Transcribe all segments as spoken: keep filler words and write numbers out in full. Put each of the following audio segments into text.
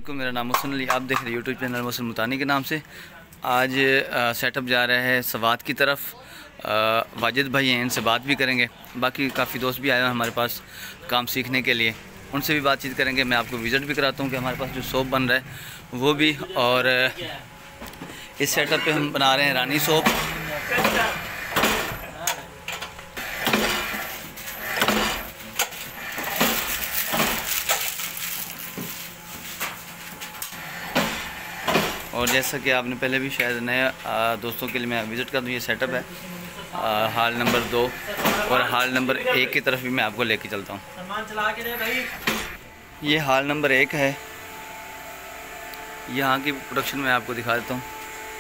मेरा नाम मोहसिन अली, आप देख रहे हैं यूट्यूब चैनल मोहसिन मुतानी के नाम से। आज सेटअप जा रहा है सवात की तरफ। आ, वाजिद भाई हैं, इनसे बात भी करेंगे। बाकी काफ़ी दोस्त भी आए हैं हमारे पास काम सीखने के लिए, उनसे भी बातचीत करेंगे। मैं आपको विज़िट भी कराता हूँ कि हमारे पास जो सोप बन रहा है वो भी। और इस सेटअप पे हम बना रहे हैं रानी सोप। और जैसा कि आपने पहले भी शायद नए दोस्तों के लिए मैं विज़िट कर दूँ, ये सेटअप है आ, हाल नंबर दो और हाल नंबर एक की तरफ भी मैं आपको लेके चलता हूँ। ये हाल नंबर एक है, यहाँ की प्रोडक्शन में आपको दिखा देता हूँ।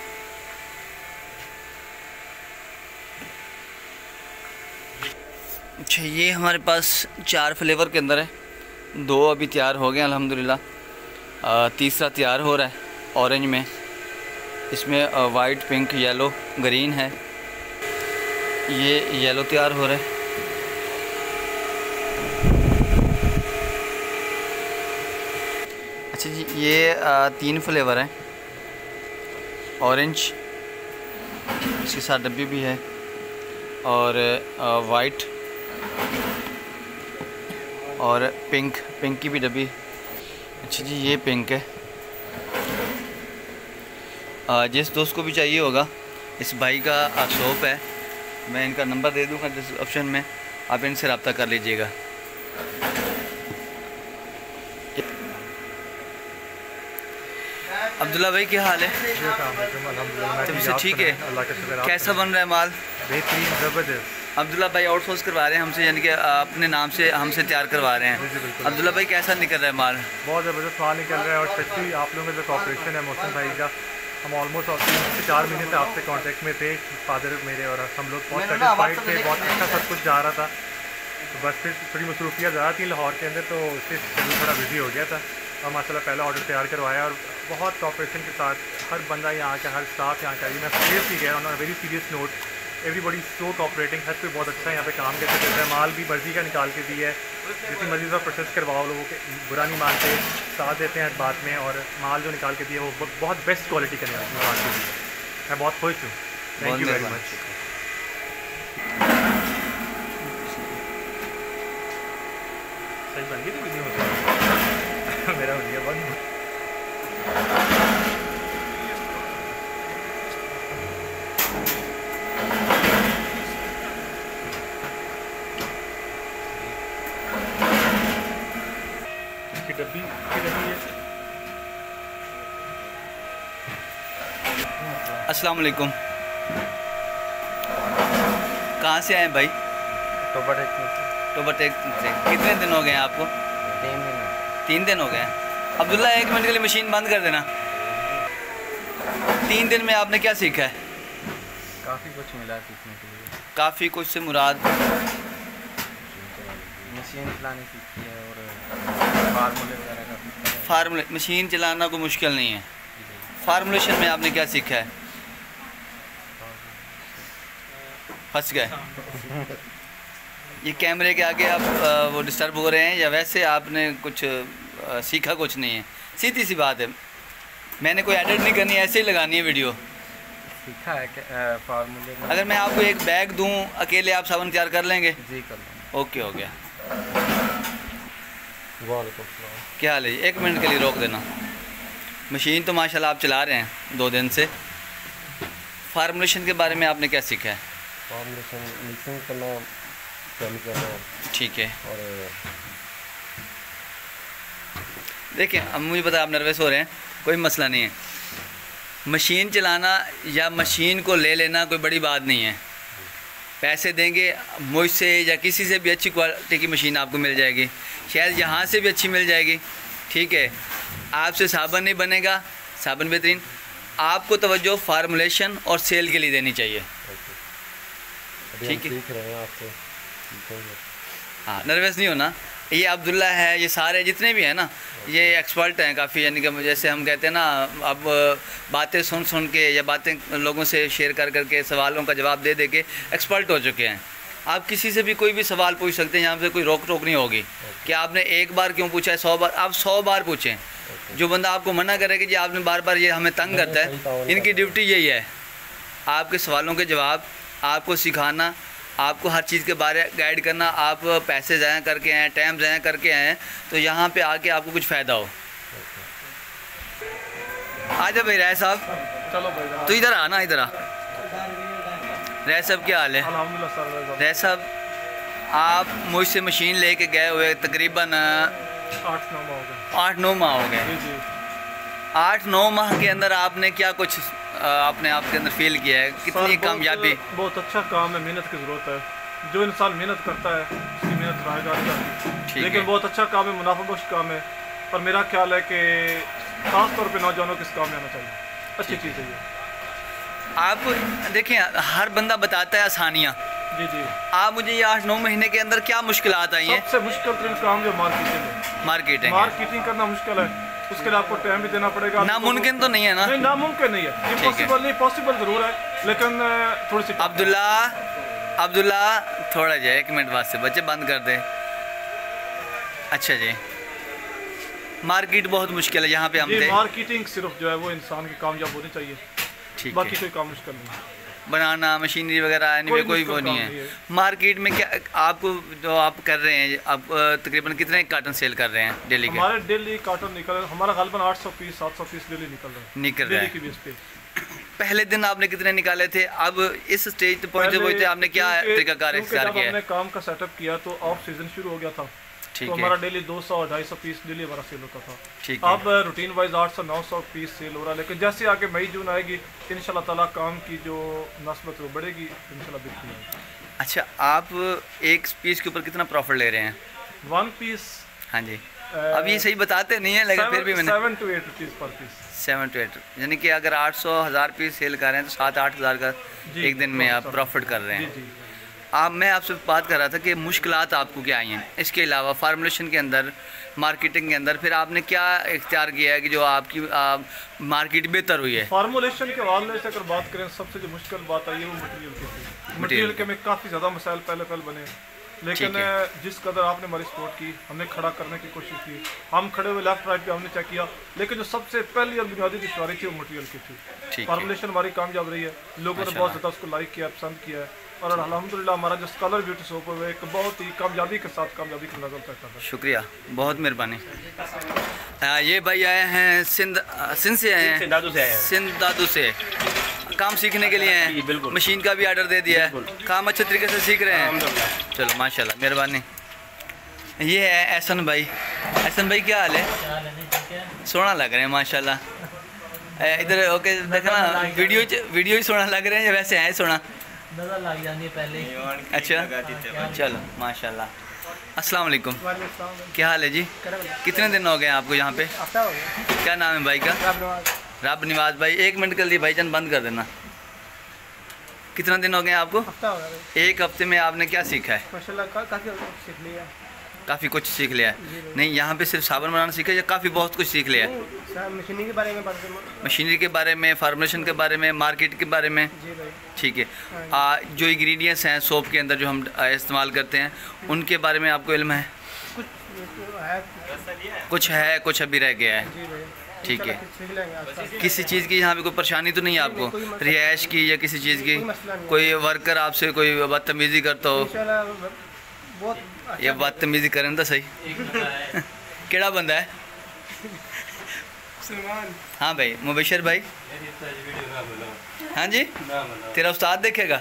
अच्छा, ये हमारे पास चार फ्लेवर के अंदर है, दो अभी तैयार हो गए अल्हम्दुलिल्लाह, तीसरा तैयार हो रहा है ऑरेंज में। इसमें वाइट, पिंक, येलो, ग्रीन है। ये येलो तैयार हो रहा है। अच्छा जी, ये आ, तीन फ्लेवर हैं। ऑरेंज, इसके साथ डब्बी भी है, और आ, वाइट और पिंक, पिंक की भी डब्बी। अच्छा जी, ये पिंक है। जिस दोस्त को भी चाहिए होगा, इस भाई का शॉप है, मैं इनका नंबर दे दूंगा डिस्क्रिप्शन में, आप इनसे रब्ता कर लीजिएगा। अब्दुल्ला भाई क्या हाल है? तुमसे ठीक है? कैसा बन रहा है माल? बेहतरीन, ज़बरदस्त। अब्दुल्ला भाई आउटसोर्स करवा रहे हैं हमसे, यानी कि अपने नाम से हमसे तैयार करवा रहे हैं। अब्दुल्ला भाई कैसा निकल रहा है माल? बहुत ज़बरदस्त माल निकल रहा है, और स्पेशली आप लोगों का जो कॉपरेशन है मोहसिन भाई का, हम ऑलमोस्ट तीन से चार महीने से आपसे कांटेक्ट में थे। फादर मेरे और हम लोग बहुत सेटिस्फाइड थे, बहुत अच्छा सब कुछ जा रहा था। तो बस फिर थोड़ी मसरूफियात ज़्यादा थी लाहौर के अंदर, तो उससे शेड्यूल थोड़ा बिजी हो गया था। और माशाल्लाह पहला ऑर्डर तैयार करवाया, और बहुत कॉपरेशन के साथ हर बंदा यहाँ का, हर स्टाफ यहाँ का, मैं सीरियसली कह रहा हूँ, very serious note, everybody so cooperating, हर कोई बहुत अच्छा यहाँ पे काम करके देता है। माल भी मर्जी का निकाल के दिया है, जितनी मर्जी का प्रोसेस करवाओ, लोगों के बुरा नहीं मानते, साथ देते हैं हर बात में। और माल जो निकाल के दिया वो बहुत बेस्ट क्वालिटी का निकाल के दिया, मैं बहुत खुश हूँ। Thank you very much. सही बन गई थी वीडियो मेरा हो गया बंद। डब्बी डब्बी है। अस्सलाम वालेकुम, कहाँ से आए भाई? टोबाटेक टोबाटेक से। कितने दिन हो गए हैं आपको? तीन दिन तीन दिन हो गए हैं। अब्दुल्ला एक मिनट के लिए मशीन बंद कर देना। तीन दिन में आपने क्या सीखा है? काफ़ी कुछ मिला सीखने के लिए। काफ़ी कुछ से मुराद मशीन चलानी सीखी है, और फार्मूले वगैरह का। फार्मूले, मशीन चलाना कोई मुश्किल नहीं है। फार्मूलेशन में आपने क्या सीखा है? फंस गए ये कैमरे के आगे आप आ, वो डिस्टर्ब हो रहे हैं, या वैसे आपने कुछ आ, सीखा कुछ नहीं है? सीधी सी बात है, मैंने कोई एडिट नहीं करनी है, ऐसे ही लगानी है वीडियो। सीखा है फार्मूले। अगर मैं आपको एक बैग दूं, अकेले आप साबुन तैयार कर लेंगे? जी कर लेंगे। ओके, हो गया। वालेकुम। क्या हाल है? एक मिनट के लिए रोक देना। मशीन तो माशाल्लाह आप चला रहे हैं दो दिन से। फार्मूलेशन के बारे में आपने क्या सीखा है? फार्मूलेशन मिक्सिंग करना, केमिकल। ठीक है। और देखिए, अब मुझे पता आप नर्वस हो रहे हैं, कोई मसला नहीं है। मशीन चलाना या मशीन को ले लेना कोई बड़ी बात नहीं है। पैसे देंगे मुझसे या किसी से भी अच्छी क्वालिटी की मशीन आपको मिल जाएगी, शायद यहाँ से भी अच्छी मिल जाएगी। ठीक है, आपसे साबुन नहीं बनेगा, साबुन बेहतरीन। आपको तवज्जो फार्मूलेशन और सेल के लिए देनी चाहिए। ठीक है, हाँ, नर्वस नहीं होना। ये अब्दुल्ला है, ये सारे जितने भी हैं ना, ये एक्सपर्ट हैं काफ़ी, यानी कि जैसे हम कहते हैं ना, अब बातें सुन सुन के या बातें लोगों से शेयर कर करके सवालों का जवाब दे दे के एक्सपर्ट हो चुके हैं। आप किसी से भी कोई भी सवाल पूछ सकते हैं, यहाँ पे कोई रोक टोक नहीं होगी कि आपने एक बार क्यों पूछा है, सौ बार। आप सौ बार पूछें, जो बंदा आपको मना करे कि जी आपने बार बार ये हमें तंग करता है, इनकी ड्यूटी यही है आपके सवालों के जवाब, आपको सिखाना, आपको हर चीज़ के बारे गाइड करना। आप पैसे ज़ाया करके आए, टाइम ज़ाया करके आए, तो यहाँ पे आके आपको कुछ फ़ायदा हो। आ जा भाई राय साहब, चलो भाई तो इधर आना, इधर आ। राय साहब क्या हाल है? अल्हम्दुलिल्लाह सर। राय साहब आप मुझसे मशीन लेके गए हुए तकरीबन आठ नौ माह हो गए। आठ नौ माह हो गए। जी जी। आठ नौ माह के अंदर आपने क्या कुछ आपने आपके अंदर फील किया है? कितनी कामयाबी? बहुत अच्छा काम है, मेहनत की ज़रूरत है। जो इंसान मेहनत करता है उसकी मेहनत रायगार जाती है, लेकिन बहुत अच्छा काम है, मुनाफाबख्श काम है। पर मेरा ख्याल है कि ख़ास तौर पे नौजवानों को इस काम में आना चाहिए, अच्छी चीज़ है ये। आप देखें हर बंदा बताता है आसानियाँ। जी जी। आप मुझे ये आठ नौ महीने के अंदर क्या मुश्किलात आई हैं? सबसे मुश्किल तरीन काम जो मार्केटिंग है। मार्केटिंग मार्केटिंग करना मुश्किल है, उसके लिए आपको टाइम भी देना पड़ेगा। नामुमकिन तो नहीं है ना? नहीं, नामुमकिन नहीं है, इम्पॉसिबल नहीं, पॉसिबल ज़रूर है, लेकिन थोड़ी सी। अब्दुल्ला अब्दुल्ला थोड़ा जाए एक मिनट वास्ते, बच्चे बंद कर दे। अच्छा जी, मार्केट बहुत मुश्किल है यहाँ पे। हम मार्केटिंग सिर्फ जो है वो इंसान की कामयाब होनी चाहिए, ठीक, बाकी कोई काम मुश्किल नहीं है। बनाना मशीनरी वगैरह आने में कोई वो नहीं है। मार्केट में क्या आपको जो आप कर रहे हैं, आप तकरीबन कितने कार्टन सेल कर रहे हैं डेली के? हमारे डेली कार्टन निकल रहे हैं, हमारा गालबन आठ सौ पीस सात सौ पीस डेली निकल रहे हैं। निकल रहे हैं की बेस पे। पहले दिन आपने कितने निकाले थे? अब इस स्टेज पे पहुंचे पहुंचे आपने क्या तरीकाकार इख्तियार किया है? हमने काम का सेटअप किया तो ऑफ सीजन शुरू हो गया था, ठीक तो है। हमारा डेली दो सौ ढाई सौ पीस डेली हमारा सेल होता था। ठीक है। अब रूटीन वाइज आठ सौ नौ सौ पीस सेल हो रहा है, लेकिन जैसे आगे मई जून आएगी इंशाल्लाह ताला काम की जो नस्बत वो बढ़ेगी, इंशाल्लाह बिकती है। अच्छा, आप एक पीस के ऊपर कितना प्रॉफिट ले रहे हैं? One piece. हाँ जी। अब ये सही बताते नहीं है, लेकिन फिर भी मैंने seven two eight rupees per piece. Seven two eight यानी कि अगर आठ सौ हज़ार पीस सेल कर रहे हैं तो सात आठ हज़ार का एक दिन में आप प्रॉफिट कर रहे हैं। जी जी। आप मैं आपसे बात कर रहा था कि मुश्किलात आपको क्या आई हैं, इसके अलावा फार्मूलेशन के अंदर, मार्केटिंग के अंदर, फिर आपने क्या इख्तियार किया है कि जो आपकी आ, मार्केट बेहतर हुई है? फार्मूलेशन के हवाले से अगर बात करें, सबसे जो मुश्किल बात आई है वो मटेरियल की थी। मटेरियल के में काफ़ी ज़्यादा मसाइल पहले पहले बने, लेकिन जिस कदर आपने हमारी सपोर्ट की, हमने खड़ा करने की कोशिश की, हम खड़े हुए लेफ्ट राइट पे हमने चेक किया, लेकिन जो सबसे पहली और बुनियादी दुश्वारी थी वो मटेरियल की थी। फार्मूलेशन हमारी कामयाब रही है, लोगों ने बहुत ज़्यादा उसको लाइक किया, पसंद किया है, और अल्हम्दुलिल्लाह हमारा जो स्कॉलर ब्यूटी सोप है एक बहुत ही कामयाबी के साथ कामयाबी का नज़र तय कर रहा है। शुक्रिया, बहुत मेहरबानी। ये भाई आए हैं सिंध सिंध से आए हैं, सिंध दादू से आए हैं, सिंध दादू से काम सीखने के लिए हैं। मशीन का भी आर्डर दे दिया है, काम अच्छे तरीके से सीख रहे हैं। चलो माशाल्लाह, मेहरबानी। ये है एहसन भाई। एहसन भाई क्या हाल है? सोना लग रहे हैं माशाल्लाह। इधर ओके देखना, वीडियो वीडियो ही सोना लग रहे हैं या वैसे है सोना? नज़र लग जानी है पहले। अच्छा चलो माशाल्लाह। अस्सलाम वालेकुम, क्या हाल है जी? कितने दिन हो गए आपको यहाँ पे? क्या नाम है भाई का? रब निवाज भाई। एक मिनट कर लिए भाईजान, बंद कर देना। कितना दिन हो गए आपको? हफ्ता हो गया। एक हफ्ते में आपने क्या सीखा है? माशाल्लाह काफ़ी सीख लिया, काफ़ी कुछ सीख लिया है। नहीं, यहाँ पे सिर्फ साबुन बनाना सीखा या काफ़ी बहुत कुछ सीख लिया है? मशीनरी के बारे में बात मशीनरी के बारे में, फार्मूलेशन के बारे में, मार्केट के बारे में। जी भाई। ठीक है। आ, जो इंग्रेडिएंट्स हैं सोप के अंदर जो हम इस्तेमाल करते हैं, उनके बारे में आपको इल्म है? कुछ है, कुछ है, कुछ अभी रह गया है। जी भाई। ठीक है। किसी चीज़ की यहाँ पे कोई परेशानी तो नहीं है आपको, रिहाइश की या किसी चीज़ की? कोई वर्कर आपसे कोई बदतमीज़ी करता हो? ये बदतमीज़ी करें तो सही। केड़ा बंदा है? हाँ भाई, मुबशर भाई। हाँ जी, तेरा उस्ताद देखेगा।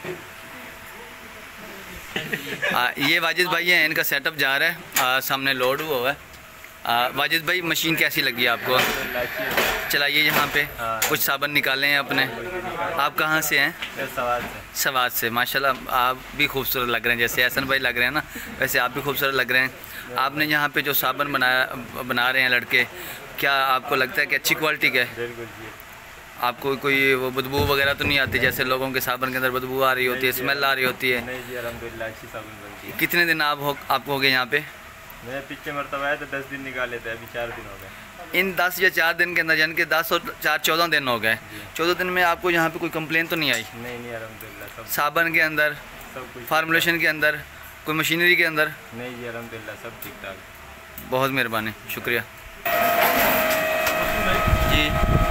आ, ये वाजिद भाई हैं, इनका सेटअप जा रहा है, आ, सामने लोड हुआ है। वाजिद भाई, मशीन कैसी लगी आपको? चलाइए यहाँ पे, कुछ साबुन निकालें हैं अपने। आप कहाँ से हैं? सवाद से। सवाद से। माशाल्लाह आप भी खूबसूरत लग रहे हैं, जैसे एहसन भाई लग रहे हैं ना, वैसे आप भी खूबसूरत लग रहे हैं। आपने यहाँ पे जो साबुन बनाया बना रहे हैं लड़के, क्या आपको लगता है कि अच्छी क्वालिटी का है? आपको कोई वो बदबू वगैरह तो नहीं आती, जैसे लोगों के साबुन के अंदर बदबू आ रही होती है, स्मेल आ रही होती है? नहीं जी, अल्हम्दुलिल्लाह अच्छी साबुन बनती है। कितने दिन आप हो आपको हो गए यहाँ पे? मैं पिछले मरतबा आया तो दस दिन निकाल लेते हैं, अभी चार दिन हो गए। इन दस या चार दिन के अंदर, यानी कि दस और चार चौदह दिन हो गए। चौदह दिन में आपको यहाँ पे कोई कंप्लेन तो नहीं आई? नहीं नहीं, अल्हम्दुलिल्लाह सब साबुन के अंदर, सब कुछ, फार्मूलेशन के अंदर, कोई मशीनरी के अंदर? नहीं जी, अल्हम्दुलिल्लाह सब ठीक ठाक। बहुत मेहरबानी, शुक्रिया। जी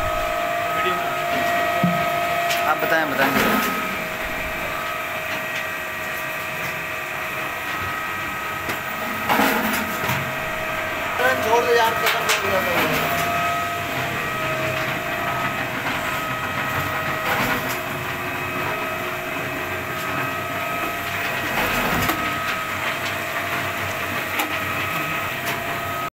आप बताएं बताएं छोड़ दे यार, खत्म कर दिया था।